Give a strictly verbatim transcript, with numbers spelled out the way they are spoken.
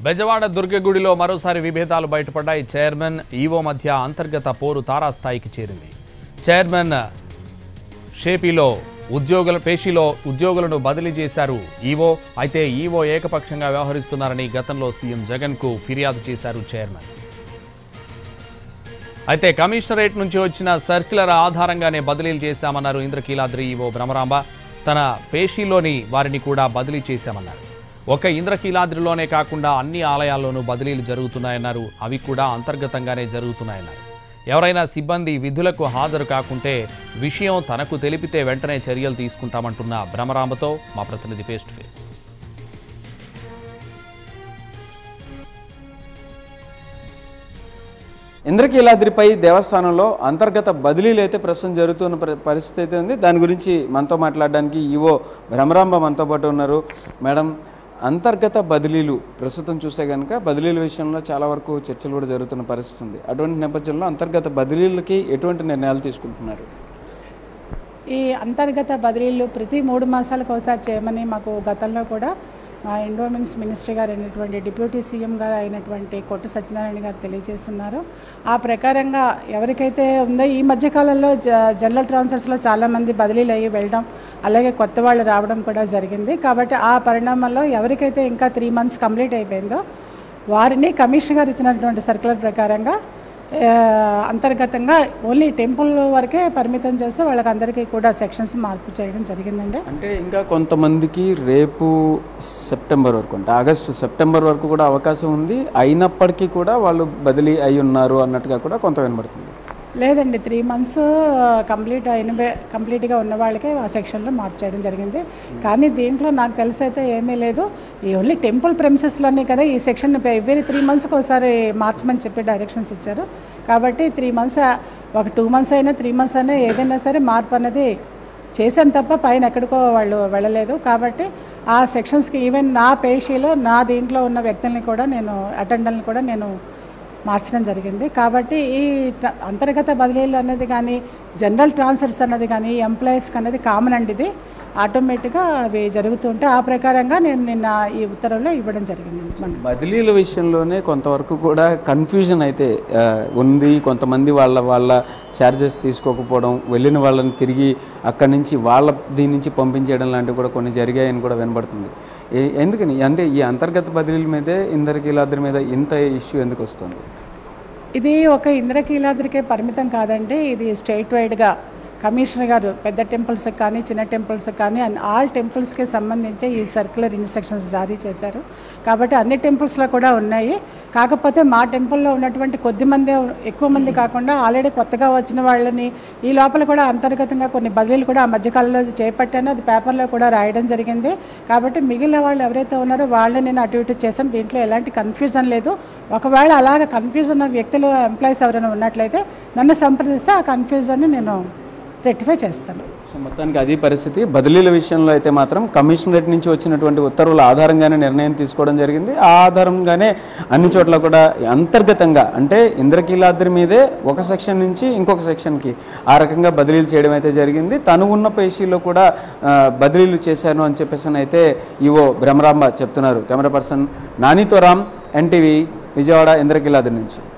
బెజవాడ దుర్గగుడిలో మరోసారి విభేదాలు బయటపడ్డాయి. చైర్మన్ ఈవో మధ్య అంతర్గత పోరు తారాస్థాయికి చేరింది. చైర్మన్ షేపీలో ఉద్యోగుల పేషీలో ఉద్యోగులను బదిలీ చేశారు ఈవో. అయితే ఈవో ఏకపక్షంగా వ్యవహరిస్తున్నారని గతంలో సీఎం జగన్కు ఫిర్యాదు చేశారు చైర్మన్. అయితే కమిషనరేట్ నుంచి వచ్చిన సర్క్యులర్ ఆధారంగానే బదిలీలు చేశామన్నారు ఇంద్రకీలాద్రి ఈవో భ్రమరాంబ. తన పేషీలోని వారిని కూడా బదిలీ చేశామన్నారు. ఒక ఇంద్రకీలాద్రిలోనే కాకుండా అన్ని ఆలయాల్లోనూ బదిలీలు జరుగుతున్నాయన్నారు. అవి కూడా అంతర్గతంగానే జరుగుతున్నాయన్నారు. ఎవరైనా సిబ్బంది విధులకు హాజరు కాకుంటే విషయం తనకు తెలిపితే వెంటనే చర్యలు తీసుకుంటామంటున్న భ్రమరాంబతో మా ప్రతినిధి ఫేస్ టు ఫేస్. ఇంద్రకీలాద్రిపై దేవస్థానంలో అంతర్గత బదిలీలు అయితే ప్రస్తుతం జరుగుతున్న పరిస్థితి అయితే ఉంది. దాని గురించి మనతో మాట్లాడడానికి ఈవో భ్రమరాంబ మనతో పాటు ఉన్నారు. మేడం, అంతర్గత బదిలీలు ప్రస్తుతం చూస్తే కనుక బదిలీల విషయంలో చాలా వరకు చర్చలు కూడా జరుగుతున్న పరిస్థితి ఉంది. అటువంటి నేపథ్యంలో అంతర్గత బదిలీలకి ఎటువంటి నిర్ణయాలు తీసుకుంటున్నారు? ఈ అంతర్గత బదిలీలు ప్రతి మూడు మాసాలకు ఒకసారి చేయమని మాకు గతంలో కూడా మా ఎండోమెంట్స్ మినిస్టర్ గారు అయినటువంటి డిప్యూటీ సీఎం గారు అయినటువంటి కొట్టు సత్యనారాయణ గారు తెలియజేస్తున్నారు. ఆ ప్రకారంగా ఎవరికైతే ఉందో ఈ మధ్యకాలంలో జ జనరల్ ట్రాన్స్ఫర్స్లో చాలామంది బదిలీలు అయ్యి వెళ్ళడం, అలాగే కొత్త వాళ్ళు రావడం కూడా జరిగింది. కాబట్టి ఆ పరిణామంలో ఎవరికైతే ఇంకా త్రీ మంత్స్ కంప్లీట్ అయిపోయిందో వారిని కమిషనర్ గారు ఇచ్చినటువంటి సర్క్యులర్ ప్రకారంగా అంతర్గతంగా ఓన్లీ టెంపుల్ వరకే పరిమితం చేస్తే వాళ్ళకి అందరికీ కూడా సెక్షన్స్ మార్పు చేయడం జరిగిందండి. అంటే ఇంకా కొంతమందికి రేపు సెప్టెంబర్ వరకు అంటే ఆగస్టు సెప్టెంబర్ వరకు కూడా అవకాశం ఉంది. అయినప్పటికీ కూడా వాళ్ళు బదిలీ అయి ఉన్నారు అన్నట్టుగా కూడా కొంత వినబడుతుంది. లేదండి, త్రీ మంత్స్ కంప్లీట్ అయిన కంప్లీట్గా ఉన్న వాళ్ళకే ఆ సెక్షన్లో మార్పు చేయడం జరిగింది. కానీ దీంట్లో నాకు తెలిసి అయితే ఏమీ లేదు. ఈ ఓన్లీ టెంపుల్ ప్రెమిసెస్లోనే కదా ఈ సెక్షన్ ఎవ్రీ త్రీ మంత్స్కి ఒకసారి మార్చమని చెప్పి డైరెక్షన్స్ ఇచ్చారు. కాబట్టి త్రీ మంత్స్ ఒక టూ మంత్స్ అయినా త్రీ మంత్స్ అయినా ఏదైనా సరే మార్పు అనేది చేశాను తప్ప పైన ఎక్కడికో వాళ్ళు వెళ్ళలేదు. కాబట్టి ఆ సెక్షన్స్కి ఈవెన్ నా పేషీలో నా దీంట్లో ఉన్న వ్యక్తుల్ని కూడా నేను అటెండర్ని కూడా నేను మార్చడం జరిగింది. కాబట్టి ఈ అంతర్గత బదిలీలు అనేది కానీ జనరల్ ట్రాన్స్ఫర్స్ అన్నది కానీ ఎంప్లాయీస్కి అనేది కామన్ అండి. ఇది ఆటోమేటిక్గా అవి జరుగుతుంటే ఆ ప్రకారంగా నేను నిన్న ఈ ఉత్తర్వులో ఇవ్వడం జరిగింది. మనం బదిలీల విషయంలోనే కొంతవరకు కూడా కన్ఫ్యూజన్ అయితే ఉంది. కొంతమంది వాళ్ళ వాళ్ళ ఛార్జెస్ తీసుకోకపోవడం, వెళ్ళిన వాళ్ళని తిరిగి అక్కడి నుంచి వాళ్ళ దీని నుంచి పంపించేయడం లాంటివి కూడా కొన్ని జరిగాయని కూడా వినబడుతుంది. ఎందుకని అంటే ఈ అంతర్గత బదిలీల మీదే ఇంద్రకీలాద్రి మీద ఇంత ఇష్యూ ఎందుకు వస్తుంది? ఇది ఒక ఇంద్రకీలాద్రికే పరిమితం కాదండి. ఇది స్టేట్ వైడ్గా కమిషనర్ గారు పెద్ద టెంపుల్స్కి కానీ చిన్న టెంపుల్స్కి కానీ ఆల్ టెంపుల్స్కి సంబంధించి ఈ సర్క్యులర్ ఇన్స్ట్రక్షన్స్ జారీ చేశారు. కాబట్టి అన్ని టెంపుల్స్లో కూడా ఉన్నాయి. కాకపోతే మా టెంపుల్లో ఉన్నటువంటి కొద్ది మంది ఎక్కువ మంది కాకుండా ఆల్రెడీ కొత్తగా వచ్చిన వాళ్ళని ఈ లోపల కూడా అంతర్గతంగా కొన్ని బదిలీలు కూడా ఆ మధ్యకాలంలో చేపట్టాను. అది పేపర్లో కూడా రాయడం జరిగింది. కాబట్టి మిగిలిన వాళ్ళు ఎవరైతే ఉన్నారో వాళ్ళని నేను అటు ఇటు చేశాను. దీంట్లో ఎలాంటి కన్ఫ్యూజన్ లేదు. ఒకవేళ అలాగ కన్ఫ్యూజన్ ఉన్న వ్యక్తులు ఎంప్లాయీస్ ఎవరైనా ఉన్నట్లయితే నన్ను సంప్రదిస్తే ఆ కన్ఫ్యూజన్ని నేను రెక్టిఫై చేస్తాను. మొత్తానికి అది పరిస్థితి. బదిలీల విషయంలో అయితే మాత్రం కమిషనరేట్ నుంచి వచ్చినటువంటి ఉత్తర్వుల ఆధారంగానే నిర్ణయం తీసుకోవడం జరిగింది. ఆ ఆధారంగానే అన్ని చోట్ల కూడా అంతర్గతంగా అంటే ఇంద్రకీలాద్రి మీదే ఒక సెక్షన్ నుంచి ఇంకొక సెక్షన్కి ఆ రకంగా బదిలీలు చేయడం అయితే జరిగింది. తను ఉన్న పేషీలో కూడా బదిలీలు చేశాను అని చెప్పేసి అయితే ఈవో భ్రమరాంబ చెప్తున్నారు. కెమెరా పర్సన్ నానితో రామ్, ఎన్టీవీ, విజయవాడ, ఇంద్రకీలాద్రి నుంచి.